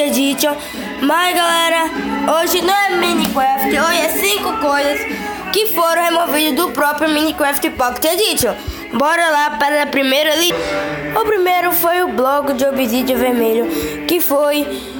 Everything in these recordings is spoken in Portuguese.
Edition. Mas galera, hoje não é Minecraft, hoje é 5 coisas que foram removidas do próprio Minecraft Pocket Edition. Bora lá para a primeira lista. O primeiro foi o bloco de obsidian vermelho, que foi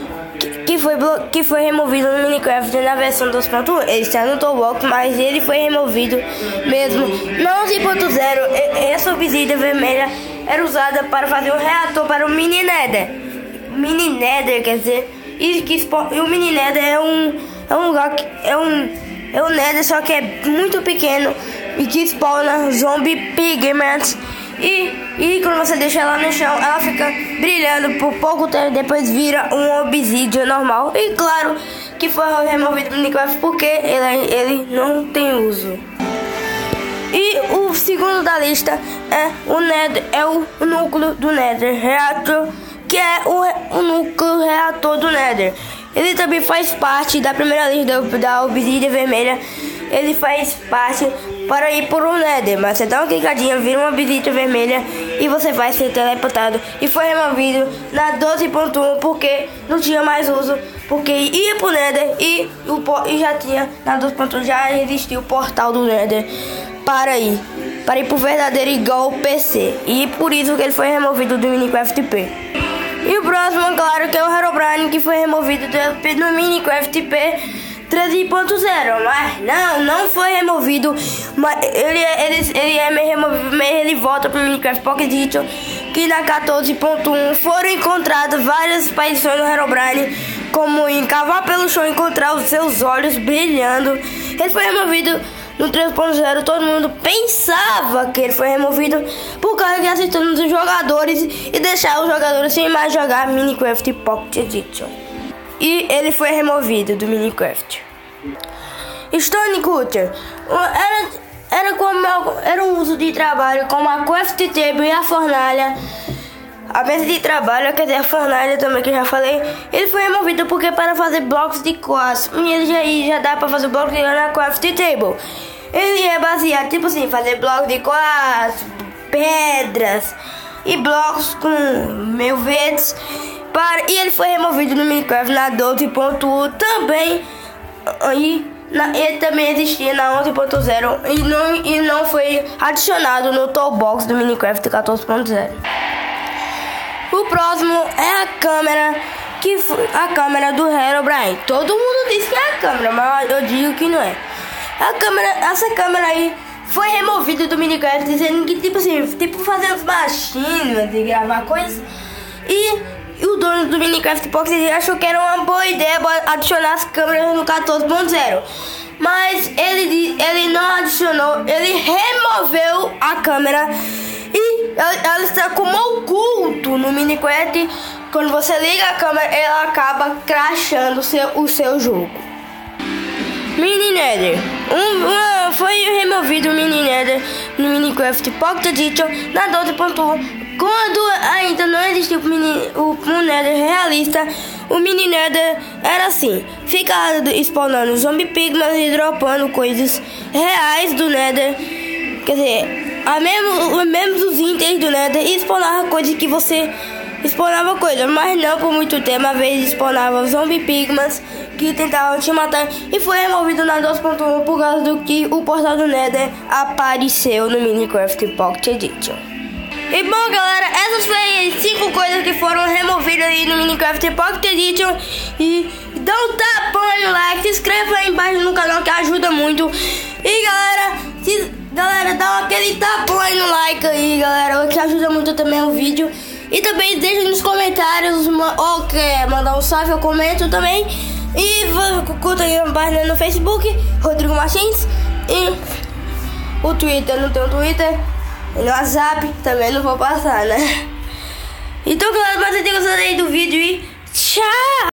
removido no Minecraft na versão 2.1. Ele está no Toolbox, mas ele foi removido mesmo na 11.0. Essa obsidian vermelha era usada para fazer um reator para o Mini Nether. Mini Nether quer dizer, e o Mini Nether é um lugar que é um Nether, só que é muito pequeno e que spawna zombie pigments. E quando você deixa ela no chão, ela fica brilhando por pouco tempo, depois vira um obsidian normal. E claro que foi removido do Minecraft porque ele não tem uso. E o segundo da lista é o Nether, é o núcleo do Nether Reactor, que é o núcleo reator do Nether. Ele também faz parte da primeira lista da obsidian vermelha. Ele faz parte para ir por um Nether, mas você dá uma clicadinha, vira uma obsidian vermelha e você vai ser teleportado. E foi removido na 12.1 porque não tinha mais uso, porque ia pro Nether e já tinha na 12.1 já existia o portal do Nether para ir pro verdadeiro igual o PC. E por isso que ele foi removido do Minecraft P. E o próximo, claro, que é o Herobrine, que foi removido do Minecraft P 13.0, mas não foi removido, mas ele volta para o Minecraft Pocket Edition, que na 14.1 foram encontradas várias aparições do Herobrine, como em cavar pelo chão e encontrar os seus olhos brilhando. Ele foi removido no 3.0, todo mundo pensava que ele foi removido por causa de assistindo os jogadores e deixar os jogadores sem mais jogar Minecraft Pocket Edition. E ele foi removido do Minecraft. Stone Cutter era um uso de trabalho como a craft table e a fornalha. A mesa de trabalho, quer dizer, a fornalha também, que eu já falei. Ele foi removido porque para fazer blocos de quartzo, e ele já dá para fazer blocos na craft table. Ele é baseado, tipo assim, fazer blocos de quartzo, pedras e blocos com meio verdes. E ele foi removido no Minecraft na 12.1 também. Ele também existia na 11.0 e não foi adicionado no Toolbox do Minecraft 14.0. O próximo é a câmera, a câmera do Herobrine. Todo mundo diz que é a câmera, mas eu digo que não é. Essa câmera aí foi removida do Minecraft, dizendo que tipo fazer as machinas de gravar coisas. E o dono do Minecraft Pocket achou que era uma boa ideia adicionar as câmeras no 14.0. Mas ele não adicionou, ele removeu a câmera e ela está como oculto no Minecraft. Quando você liga a câmera, ela acaba crashando o seu jogo. Mini Nether. Foi removido o Mini Nether no Minecraft Pocket Edition na 12.1. Quando ainda não existia o Nether realista, o Mini Nether era assim: ficava spawnando zombie pigments e dropando coisas reais do Nether. Quer dizer, mesmo os itens do Nether, e spawnava coisas que você spawnava coisas, mas não por muito tempo. Às vezes spawnava zombie pigments que tentavam te matar, e foi removido na 2.1 por causa do que o portal do Nether apareceu no Minecraft Pocket Edition. E bom galera, essas foram as 5 coisas que foram removidas aí no Minecraft Pocket Edition. E dá um tapão no like, se inscreva aí embaixo no canal que ajuda muito. E galera, dá aquele tapão aí no like aí, galera, que ajuda muito também o vídeo. E também deixa nos comentários ou quer mandar um salve, eu comento também. E curta aí a página no Facebook, Rodrigo Martins. E o Twitter, não tem o Twitter. No WhatsApp também não vou passar, né? Então, galera, espero que vocês tenham gostado aí do vídeo e tchau!